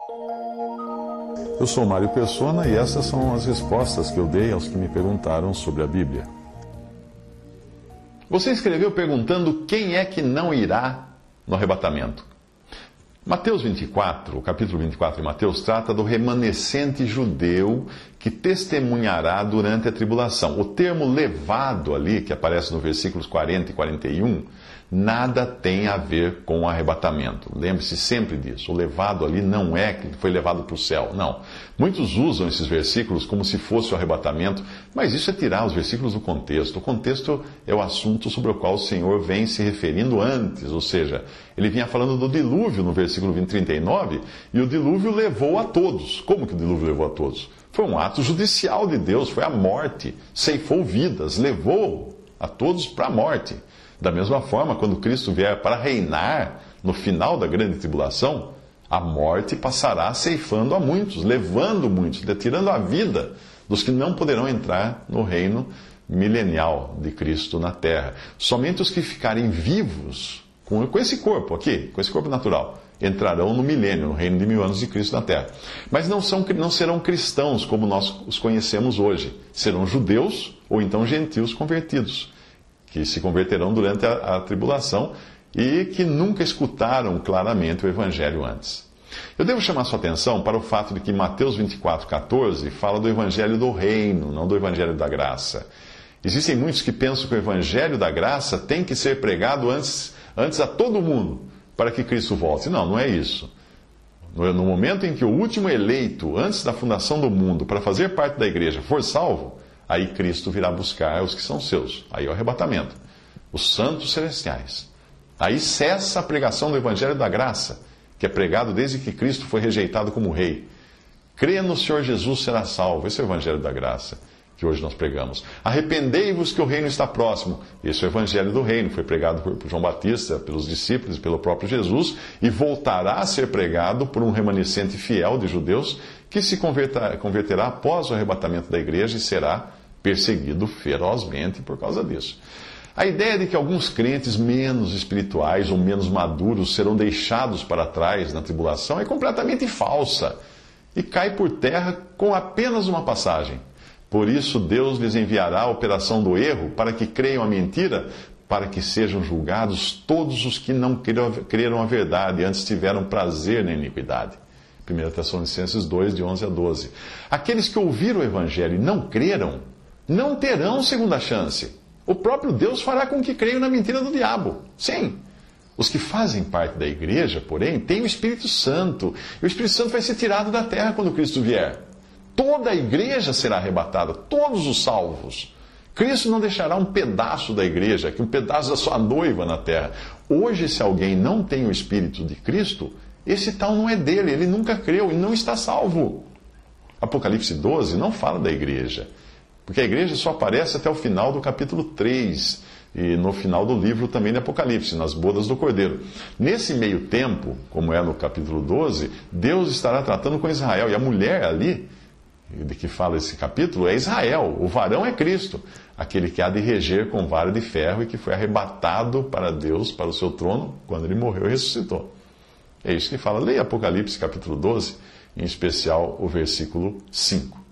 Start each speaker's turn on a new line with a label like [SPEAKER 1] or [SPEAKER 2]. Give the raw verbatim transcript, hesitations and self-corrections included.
[SPEAKER 1] Eu sou Mário Persona e essas são as respostas que eu dei aos que me perguntaram sobre a Bíblia.
[SPEAKER 2] Você escreveu perguntando quem é que não irá no arrebatamento. Mateus vinte e quatro, o capítulo vinte e quatro de Mateus, trata do remanescente judeu que testemunhará durante a tribulação. O termo levado ali, que aparece nos versículos quarenta e quarenta e um, nada tem a ver com o arrebatamento. Lembre-se sempre disso. O levado ali não é que foi levado para o céu. Não. Muitos usam esses versículos como se fosse o arrebatamento, mas isso é tirar os versículos do contexto. O contexto é o assunto sobre o qual o Senhor vem se referindo antes, ou seja, ele vinha falando do dilúvio no versículo vinte, trinta e nove, e o dilúvio levou a todos. Como que o dilúvio levou a todos? Foi um ato judicial de Deus, foi a morte, ceifou vidas, levou a todos para a morte. Da mesma forma, quando Cristo vier para reinar no final da grande tribulação, a morte passará ceifando a muitos, levando muitos, tirando a vida dos que não poderão entrar no reino milenial de Cristo na terra. Somente os que ficarem vivos com, com esse corpo aqui, com esse corpo natural, entrarão no milênio, no reino de mil anos de Cristo na terra. Mas não, são, não serão cristãos como nós os conhecemos hoje. Serão judeus ou então gentios convertidos, que se converterão durante a, a tribulação e que nunca escutaram claramente o Evangelho antes. Eu devo chamar sua atenção para o fato de que Mateus vinte e quatro, catorze fala do Evangelho do Reino, não do Evangelho da Graça. Existem muitos que pensam que o Evangelho da Graça tem que ser pregado antes, antes a todo mundo, para que Cristo volte. Não, não é isso. No, no momento em que o último eleito, antes da fundação do mundo, para fazer parte da igreja, for salvo, aí Cristo virá buscar os que são seus. Aí é o arrebatamento. Os santos celestiais. Aí cessa a pregação do Evangelho da Graça, que é pregado desde que Cristo foi rejeitado como rei. Crê no Senhor Jesus, será salvo. Esse é o Evangelho da Graça, que hoje nós pregamos. Arrependei-vos que o reino está próximo. Esse é o Evangelho do reino. Foi pregado por João Batista, pelos discípulos e pelo próprio Jesus, e voltará a ser pregado por um remanescente fiel de judeus que se converterá, converterá após o arrebatamento da igreja e será perseguido ferozmente por causa disso. A ideia de que alguns crentes menos espirituais ou menos maduros serão deixados para trás na tribulação é completamente falsa e cai por terra com apenas uma passagem. Por isso, Deus lhes enviará a operação do erro para que creiam a mentira, para que sejam julgados todos os que não creram a verdade e antes tiveram prazer na iniquidade. primeira Tessalonicenses dois, de onze a doze. Aqueles que ouviram o Evangelho e não creram, não terão segunda chance. O próprio Deus fará com que creiam na mentira do diabo. Sim. Os que fazem parte da igreja, porém, têm o Espírito Santo. E o Espírito Santo vai ser tirado da terra quando Cristo vier. Toda a igreja será arrebatada, todos os salvos. Cristo não deixará um pedaço da igreja, um pedaço da sua noiva na terra. Hoje, se alguém não tem o Espírito de Cristo, esse tal não é dele, ele nunca creu e não está salvo. Apocalipse doze não fala da igreja, porque a igreja só aparece até o final do capítulo três, e no final do livro também de Apocalipse, nas bodas do Cordeiro. Nesse meio tempo, como é no capítulo doze, Deus estará tratando com Israel, e a mulher ali, de que fala esse capítulo, é Israel, o varão é Cristo, aquele que há de reger com vara de ferro e que foi arrebatado para Deus, para o seu trono, quando ele morreu e ressuscitou. É isso que fala. Leia Apocalipse capítulo doze, em especial o versículo cinco.